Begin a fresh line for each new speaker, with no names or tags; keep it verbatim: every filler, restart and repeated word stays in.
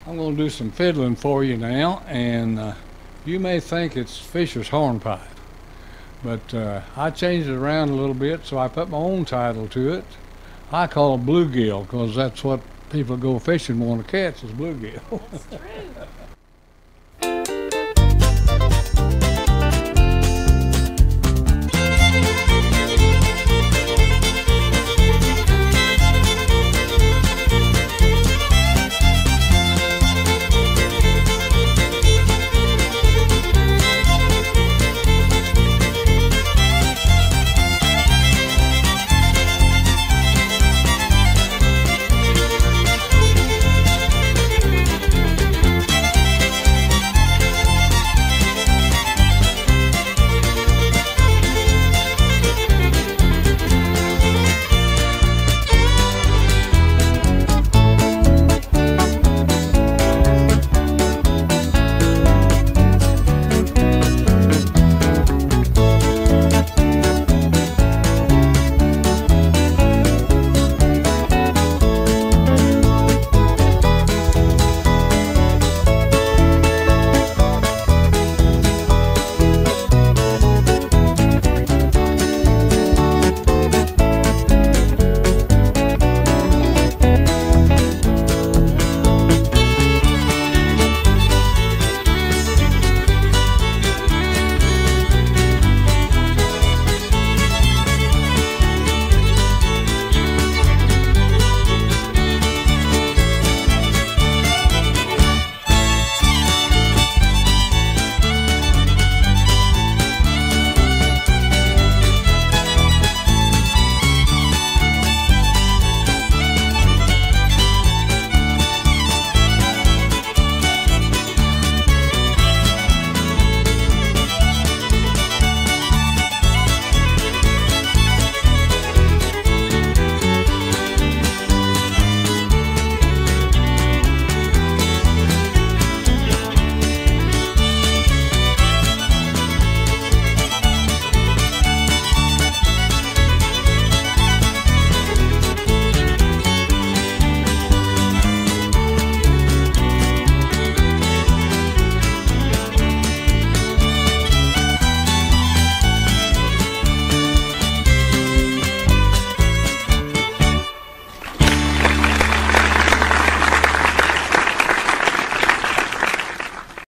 I'm going to do some fiddling for you now, and uh, you may think it's Fisher's hornpipe, but uh, I changed it around a little bit, so I put my own title to it. I call it bluegill because that's what people go fishing want to catch is bluegill.
That's true.